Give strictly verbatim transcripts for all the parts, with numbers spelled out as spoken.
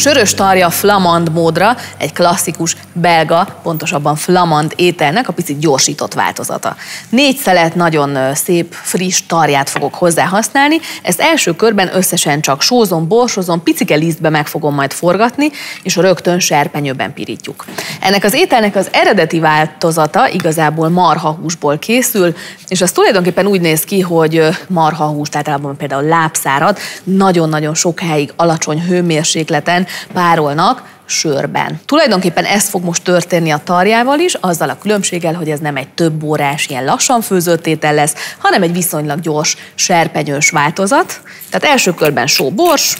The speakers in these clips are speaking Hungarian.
Sörös tarja flamand módra egy klasszikus belga, pontosabban flamand ételnek a picit gyorsított változata. Négy szelet nagyon szép, friss tarját fogok hozzá használni. Ezt első körben összesen csak sózom, borsozom, picike lisztbe meg fogom majd forgatni, és rögtön serpenyőben pirítjuk. Ennek az ételnek az eredeti változata igazából marhahúsból készül, és az tulajdonképpen úgy néz ki, hogy marhahúst, általában például lábszárat nagyon-nagyon sokáig alacsony hőmérsékleten párolnak sörben. Tulajdonképpen ez fog most történni a tarjával is, azzal a különbséggel, hogy ez nem egy több órás, ilyen lassan főzött étel lesz, hanem egy viszonylag gyors, serpenyős változat. Tehát első körben só, bors,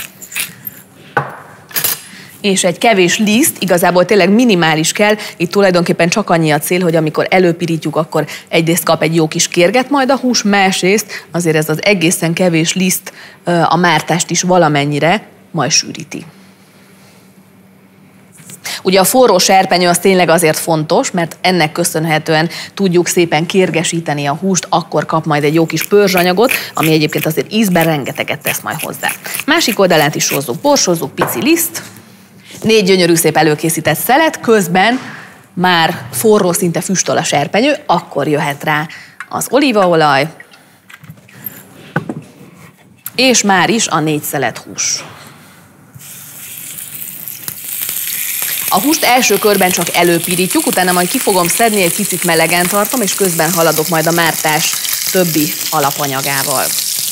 és egy kevés liszt, igazából tényleg minimális kell, itt tulajdonképpen csak annyi a cél, hogy amikor előpirítjuk, akkor egyrészt kap egy jó kis kérget majd a hús, másrészt azért ez az egészen kevés liszt a mártást is valamennyire majd sűríti. Ugye a forró serpenyő az tényleg azért fontos, mert ennek köszönhetően tudjuk szépen kérgesíteni a húst, akkor kap majd egy jó kis pörzsanyagot, ami egyébként azért ízben rengeteget tesz majd hozzá. Másik oldalát is sózzuk, borsozzuk, pici liszt, négy gyönyörű szép előkészített szelet, közben már forró, szinte füstöl a serpenyő, akkor jöhet rá az olívaolaj, és már is a négy szelet hús. A húst első körben csak előpirítjuk, utána majd ki fogom szedni, egy picit melegen tartom, és közben haladok majd a mártás többi alapanyagával.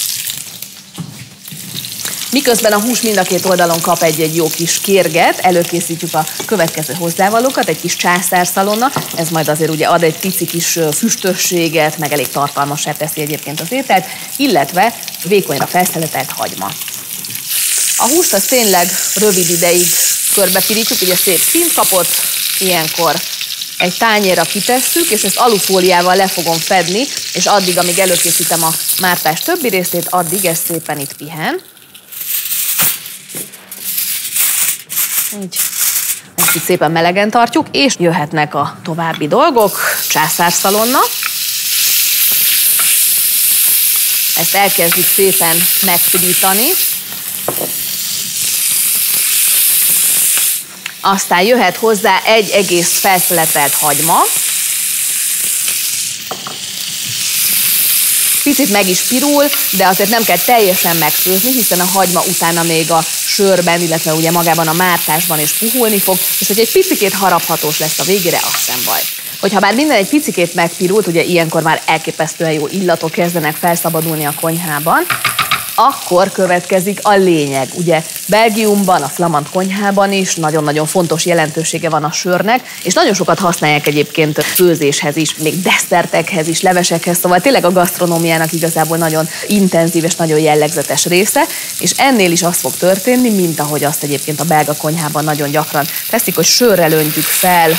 Miközben a hús mind a két oldalon kap egy-egy jó kis kérget, előkészítjük a következő hozzávalókat, egy kis császárszalonna, ez majd azért ugye ad egy pici kis füstösséget, meg elég tartalmassá teszi egyébként az ételt, illetve vékonyra felszeletelt hagyma. A húst az tényleg rövid ideig körbepirítjuk, ugye szép színt kapott, ilyenkor egy tányérra kitesszük, és ezt alufóliával le fogom fedni, és addig, amíg előkészítem a mártás többi részét, addig ez szépen itt pihen. Így. Ezt itt szépen melegen tartjuk, és jöhetnek a további dolgok. Császárszalonna. Ezt elkezdjük szépen megpirítani. Aztán jöhet hozzá egy egész felszeletelt hagyma. Picit meg is pirul, de azért nem kell teljesen megfőzni, hiszen a hagyma utána még a sörben, illetve ugye magában a mártásban is puhulni fog, és hogy egy picikét haraphatós lesz a végére, az sem baj. Hogyha már minden egy picikét megpirult, ugye ilyenkor már elképesztően jó illatok kezdenek felszabadulni a konyhában, akkor következik a lényeg. Ugye Belgiumban, a flamand konyhában is nagyon-nagyon fontos jelentősége van a sörnek, és nagyon sokat használják egyébként főzéshez is, még desszertekhez is, levesekhez, szóval tényleg a gasztronómiának igazából nagyon intenzív és nagyon jellegzetes része, és ennél is az fog történni, mint ahogy azt egyébként a belga konyhában nagyon gyakran teszik, hogy sörrel öntjük fel.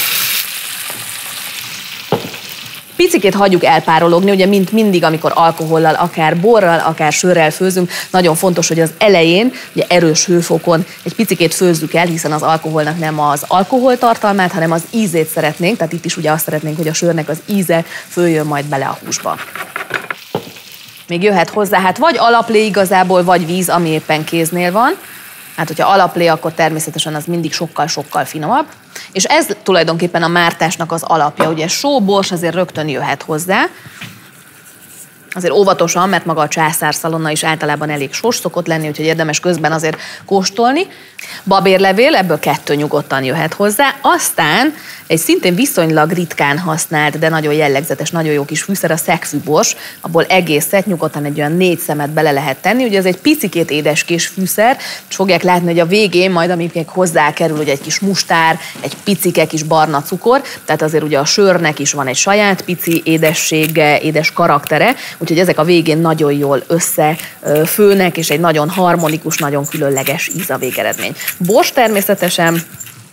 Picikét hagyjuk elpárologni, ugye mint mindig, amikor alkohollal, akár borral, akár sörrel főzünk, nagyon fontos, hogy az elején ugye erős hőfokon egy picikét főzzük el, hiszen az alkoholnak nem az alkoholtartalmát, hanem az ízét szeretnénk, tehát itt is ugye azt szeretnénk, hogy a sörnek az íze följön majd bele a húsba. Még jöhet hozzá, hát vagy alaplé igazából, vagy víz, ami éppen kéznél van. Hát, hogyha alaplé, akkor természetesen az mindig sokkal-sokkal finomabb. És ez tulajdonképpen a mártásnak az alapja. Ugye só, bors azért rögtön jöhet hozzá. Azért óvatosan, mert maga a császárszalonna is általában elég sós szokott lenni, úgyhogy érdemes közben azért kóstolni. Babérlevél, ebből kettő nyugodtan jöhet hozzá. Aztán egy szintén viszonylag ritkán használt, de nagyon jellegzetes, nagyon jó kis fűszer, a szegfűbors, abból egészet nyugodtan egy olyan négy szemet bele lehet tenni. Ugye ez egy picikét édeskés fűszer, és fogják látni, hogy a végén majd, amíg még hozzá kerül, ugye egy kis mustár, egy picike kis barna cukor, tehát azért ugye a sörnek is van egy saját pici édessége, édes karaktere, úgyhogy ezek a végén nagyon jól összefőnek, és egy nagyon harmonikus, nagyon különleges íz a végeredmény. Bors természetesen,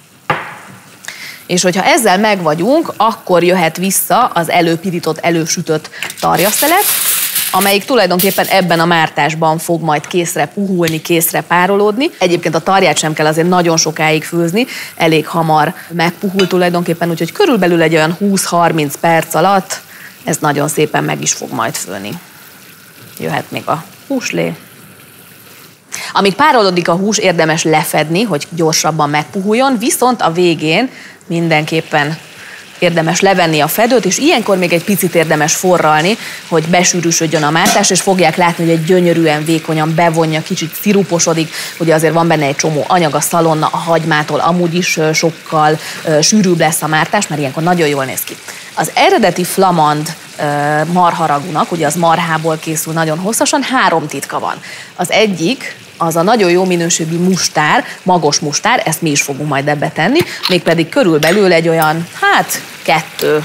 és hogyha ezzel megvagyunk, akkor jöhet vissza az előpirított, elősütött tarjaszelet, amelyik tulajdonképpen ebben a mártásban fog majd készre puhulni, készre párolódni. Egyébként a tarját sem kell azért nagyon sokáig főzni, elég hamar megpuhul tulajdonképpen, úgyhogy körülbelül egy olyan húsz-harminc perc alatt ez nagyon szépen meg is fog majd főni. Jöhet még a húslé. Amíg párolódik a hús, érdemes lefedni, hogy gyorsabban megpuhuljon, viszont a végén mindenképpen érdemes levenni a fedőt, és ilyenkor még egy picit érdemes forralni, hogy besűrűsödjön a mártás, és fogják látni, hogy egy gyönyörűen vékonyan bevonja, kicsit sziruposodik, ugye azért van benne egy csomó anyag, a szalonna, a hagymától amúgy is sokkal sűrűbb lesz a mártás, mert ilyenkor nagyon jól néz ki. Az eredeti flamand marharagúnak, ugye az marhából készül nagyon hosszasan, három titka van. Az egyik, az a nagyon jó minőségű mustár, magos mustár, ezt mi is fogunk majd ebbe tenni, mégpedig körülbelül egy olyan, hát kettő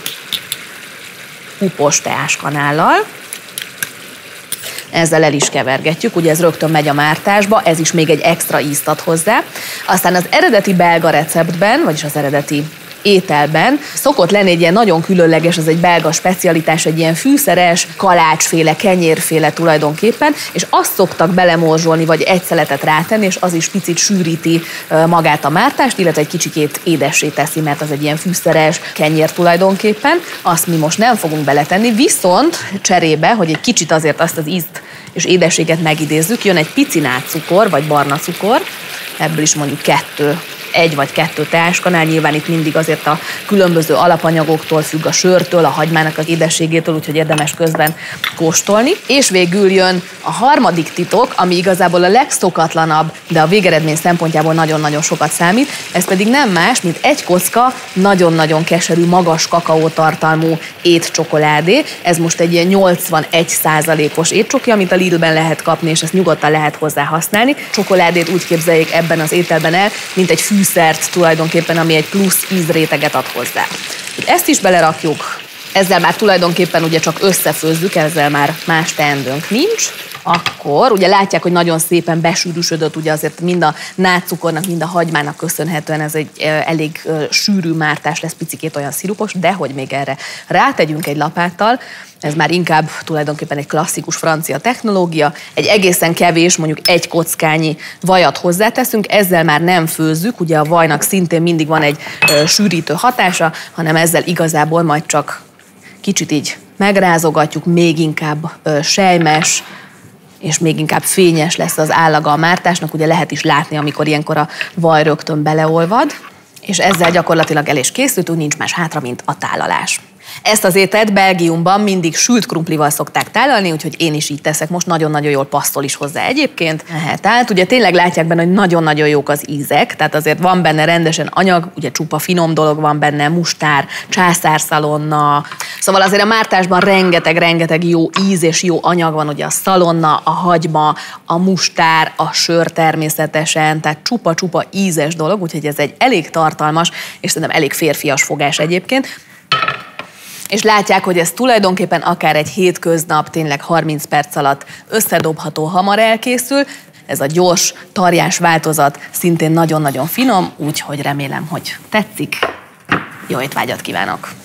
kupos teáskanállal. Ezzel el is kevergetjük, ugye ez rögtön megy a mártásba, ez is még egy extra ízt ad hozzá. Aztán az eredeti belga receptben, vagyis az eredeti ételben szokott lenni egy ilyen nagyon különleges, az egy belga specialitás, egy ilyen fűszeres, kalácsféle, kenyérféle tulajdonképpen, és azt szoktak belemorzsolni, vagy egy szeletet rátenni, és az is picit sűríti magát a mártást, illetve egy kicsikét édessé teszi, mert az egy ilyen fűszeres kenyér tulajdonképpen. Azt mi most nem fogunk beletenni, viszont cserébe, hogy egy kicsit azért azt az ízt és édességet megidézzük, jön egy pici nátszukor, vagy barna cukor, ebből is mondjuk kettő egy vagy kettő teáskanál, nyilván itt mindig azért a különböző alapanyagoktól függ, a sörtől, a hagymának az édességétől, úgyhogy érdemes közben kóstolni. És végül jön a harmadik titok, ami igazából a legszokatlanabb, de a végeredmény szempontjából nagyon-nagyon sokat számít, ez pedig nem más, mint egy kocka nagyon-nagyon keserű, magas kakaótartalmú étcsokoládé. Ez most egy ilyen nyolcvanegy százalékos étcsoki, amit a Lidlben lehet kapni, és ezt nyugodtan lehet hozzá használni. Csokoládét úgy képzeljék ebben az ételben el, mint egy fűszert tulajdonképpen, ami egy plusz ízréteget ad hozzá. Ezt is belerakjuk, ezzel már tulajdonképpen ugye csak összefőzzük, ezzel már más teendőnk nincs. Akkor ugye látják, hogy nagyon szépen besűrűsödött, ugye azért mind a nátcukornak, mind a hagymának köszönhetően ez egy elég sűrű mártás lesz, picikét olyan szirupos, de hogy még erre rátegyünk egy lapáttal, ez már inkább tulajdonképpen egy klasszikus francia technológia, egy egészen kevés, mondjuk egy kockányi vajat hozzáteszünk, ezzel már nem főzzük, ugye a vajnak szintén mindig van egy sűrítő hatása, hanem ezzel igazából majd csak kicsit így megrázogatjuk, még inkább sejmes, és még inkább fényes lesz az állaga a mártásnak, ugye lehet is látni, amikor ilyenkor a vaj rögtön beleolvad, és ezzel gyakorlatilag el is készültünk, nincs más hátra, mint a tálalás. Ezt az ételt Belgiumban mindig sült krumplival szokták tálalni, úgyhogy én is így teszek. Most nagyon-nagyon jól passzol is hozzá egyébként. Tehát ugye tényleg látják benne, hogy nagyon-nagyon jók az ízek, tehát azért van benne rendesen anyag, ugye csupa finom dolog van benne, mustár, császárszalonna. Szóval azért a mártásban rengeteg-rengeteg jó íz és jó anyag van, ugye a szalonna, a hagyma, a mustár, a sör természetesen, tehát csupa-csupa ízes dolog, úgyhogy ez egy elég tartalmas, és szerintem elég férfias fogás egyébként. És látják, hogy ez tulajdonképpen akár egy hétköznap, tényleg harminc perc alatt összedobható, hamar elkészül. Ez a gyors, tarjás változat szintén nagyon-nagyon finom, úgyhogy remélem, hogy tetszik. Jó étvágyat kívánok!